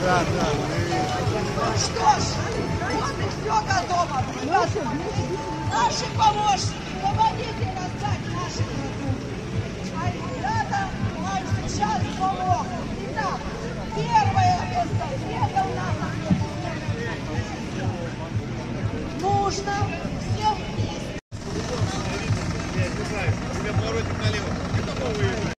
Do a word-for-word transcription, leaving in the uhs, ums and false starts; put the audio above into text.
Да, да. Ну что ж, вот и все готово. Наши, наши помощники, помогите раздать наши продукты. А ребята нам сейчас помогут. Итак, первая эстафета у нас. Нужно всем вместе. Тебя поворотик налево.